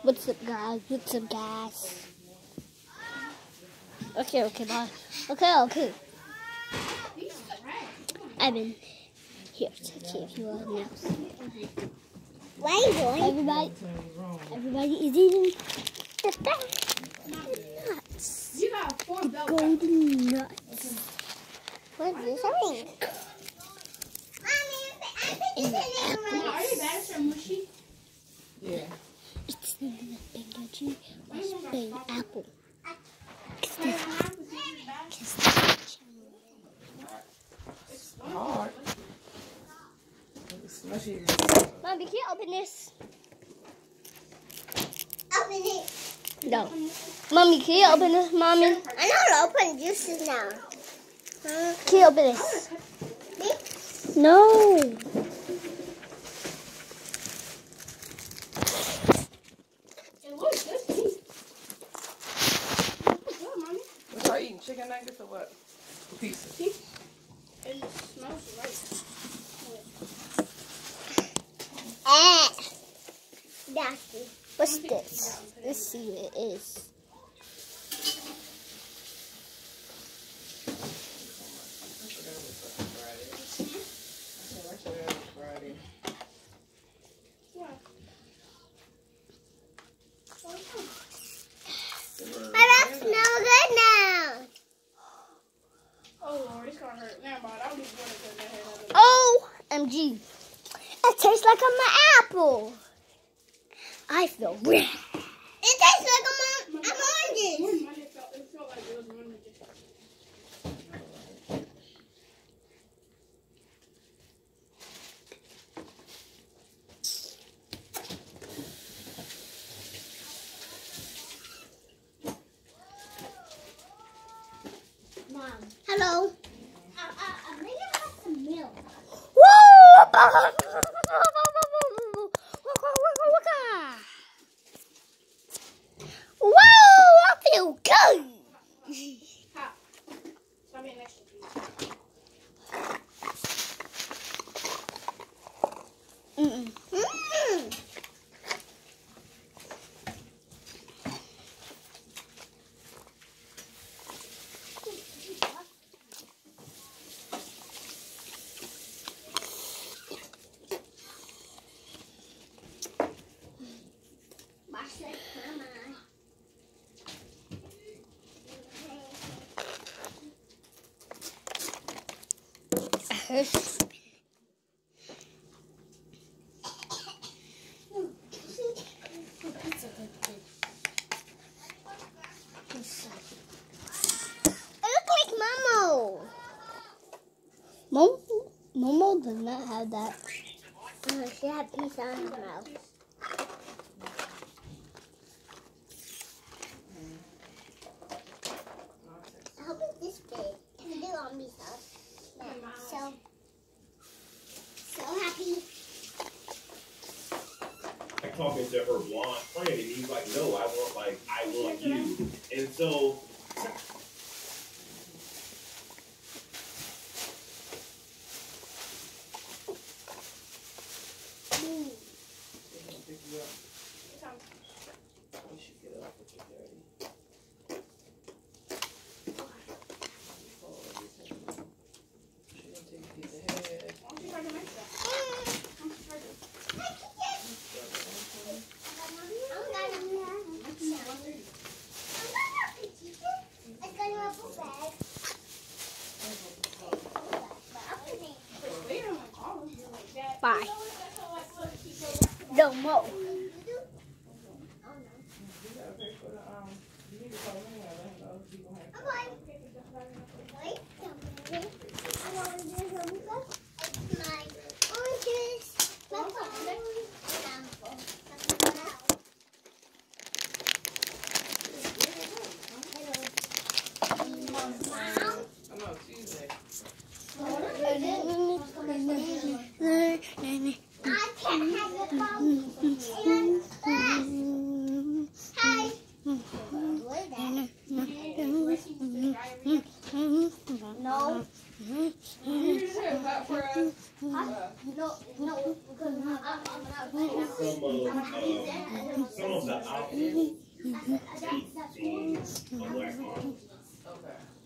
What's up, guys? What's up, guys? Okay, bye. Okay. Evan, here, take you all now. What are you doing? Everybody is eating the nuts. You got 4 bells. Golden nuts. What is this? Mommy, In the apple. Are they bad or mushy? Yeah. It's the Bengaji Spain apple. Hard. It's mushy. Mommy, can you open this? Open it. No. Mommy, can you open this, Mommy? I know how to open juices now. Can you open this? Me? No. It looks good to me. Looks good, Mommy. What y'all eating? Chicken nuggets or what? Pizza. It smells right. Nasty. What's this? Let's see what it is. My mouth smells good now. Oh Lord, it's gonna hurt. Never mind. I'll just want to put that head out of OMG. It tastes like an apple. I feel rich. It tastes like an orange. It felt like it was one that just... Mom. Hello. I think I have some milk. Whoa, I feel good. Pop. Stop being extra, please. Momo does not have that. She had pizza in her mouth. I hope it's this big. It's big on me, so happy. Like talking to her blonde friend, and he's like, "No, I want you." And so. Bye. No more. No. You just have that for us. No, because Some of I'll handle your 18 a black model. Okay.